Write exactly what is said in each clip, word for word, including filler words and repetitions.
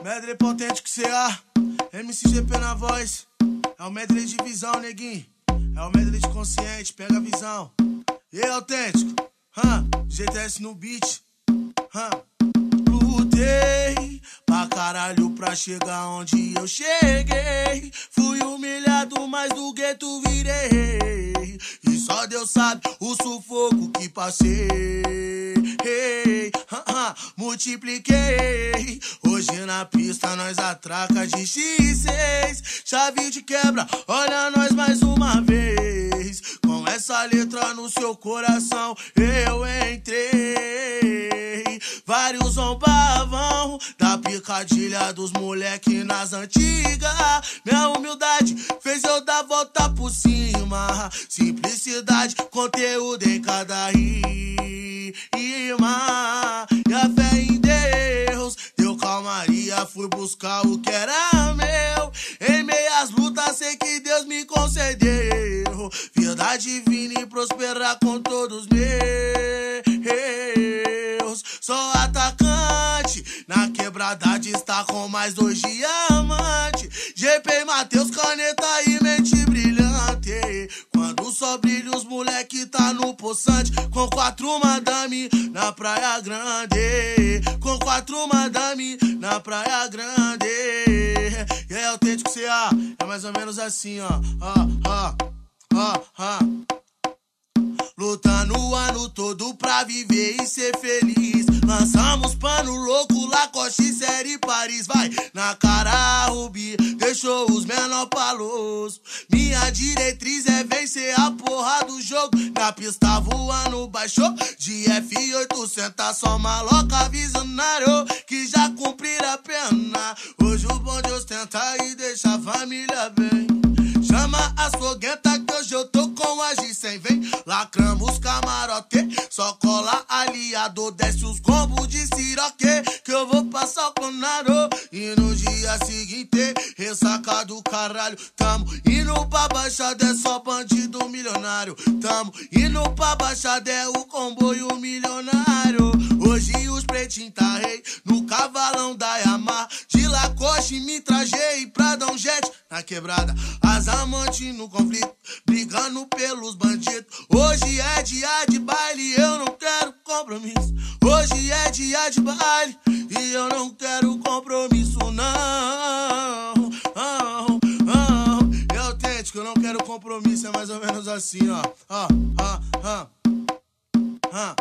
Medley potente que C A, M C G P na voz. É o medley de visão, neguinho. É o medley de consciente, pega a visão. E aí, autêntico? Hã? G T S no beat. Hã? Lutei pra caralho pra chegar onde eu cheguei. Fui humilhado, mas do gueto virei. E só Deus sabe o sufoco que passei. Hey, ha, ha, multipliquei. Hoje na pista nós atraca de xis seis. Chave de quebra, olha nós mais uma vez. Com essa letra no seu coração eu entrei. Vários zombavam da picadilha dos moleque nas antigas. Minha humildade fez eu dar volta por cima. Simplicidade, conteúdo em cada rima. E a fé em Deus deu calmaria, fui buscar o que era meu. Em meias lutas sei que Deus me concedeu vida divina e prosperar com todos meus. Sou atacante, na quebrada de estar com mais dois diamantes. G P, Matheus, caneta e mente brilhante. Quando só brilha os moleque tá no poçante. Com quatro madame na Praia Grande. Com quatro madame na Praia Grande. E aí, autêntico C A, é mais ou menos assim, ó. Ó, ó, ó, ó. Lutando o ano todo pra viver e ser feliz. Lançamos pano louco, Lacoste, série Paris. Vai na cara, Rubi, deixou os menor palos. Minha diretriz é vencer a porra do jogo. Na pista voando, baixou de F oitocentos. Só maloca visionário que já cumpriram a pena. Hoje o bonde ostenta e deixa a família bem. Chama a fogueta que hoje eu tô com a G cem. Vem, lacramos camarote, só cola aliado. Desce os combos de siroque, que eu vou passar o clonado. E no dia seguinte, ressaca do caralho. Tamo indo pra Baixada, é só bandido milionário. Tamo indo pra Baixada, é o comboio milionário. Hoje os pretinhos tá rei, no cavalão da Yamaha. De Lacoste me trajei pra dar um jet na quebrada. As amantes no conflito, brigando pelos bandidos. Hoje é dia de baile, eu não quero compromisso. Hoje é dia de baile e eu não quero compromisso, não. Oh, oh. É autêntico, eu não quero compromisso, é mais ou menos assim, ó. Ó, ó, ó, ó.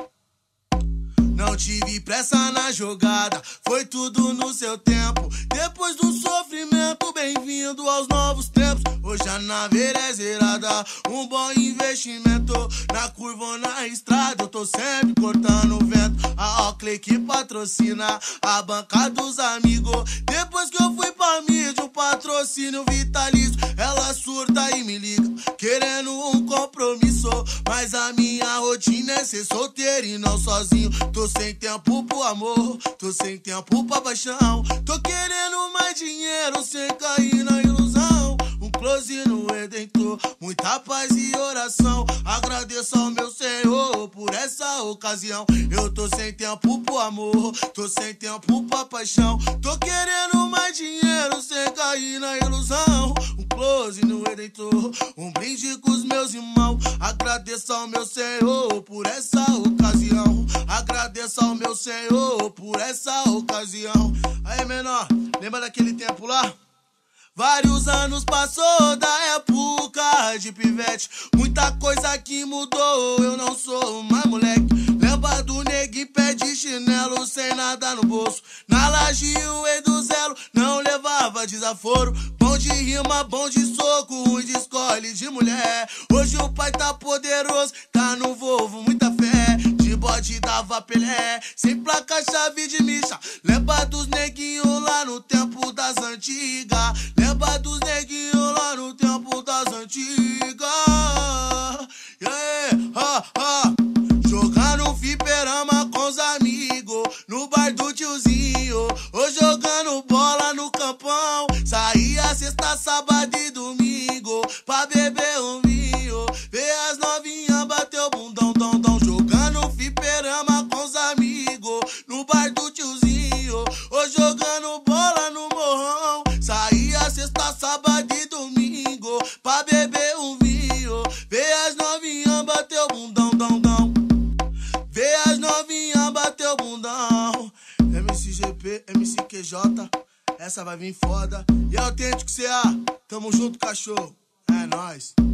Não tive pressa na jogada, foi tudo no seu tempo. Depois do sofrimento, bem-vindo aos novos tempos. Hoje a naveira é zerada, um bom investimento. Na curva ou na estrada, eu tô sempre cortando o vento. A Oakley que patrocina a banca dos amigos. Depois que eu fui pra mídia, um patrocínio vitalício. Ela surta e me liga, querendo um compromisso. Mas a minha rotina é ser solteiro e não sozinho. Tô sem tempo pro amor, tô sem tempo pra paixão. Tô querendo mais dinheiro sem cair na ilusão. Um close no Redentor, muita paz e oração. Agradeço ao meu Senhor por essa ocasião. Eu tô sem tempo pro amor, tô sem tempo pra paixão. Tô querendo mais dinheiro sem cair na ilusão. Um close no Redentor, um brinde com os meus irmãos. Agradeço ao meu Senhor por essa ocasião. Agradeço ao meu Senhor por essa ocasião. Aí, menor, lembra daquele tempo lá? Vários anos passou da época de pivete. Muita coisa que mudou, eu não sou mais moleque. Lembra do neguinho pé de chinelo sem nada no bolso. Na laje o rei do zelo não levava desaforo. Bom de rima, bom de soco, ruim de escolhe de mulher. Hoje o pai tá poderoso, tá no Volvo, muita fé. De bode dava Pelé, sem placa, chave de micha. Lembra dos neguinhos lá no tempo das antigas. Lembra dos neguinhos lá no tempo das antigas. Yeah, ha, ha. Jogar no fliperama com os amigos, no bar do tiozinho, ou jogando bola no campão. Saía sexta, sábado e domingo pra beber um vinho. Ver as novinhas bater o bundão, dom, dom. Jogando fliperama com os amigos, no bar do tiozinho. meu bundão. M C G P, M C Q J, essa vai vir foda. E é autêntico C A, tamo junto, cachorro. É nóis.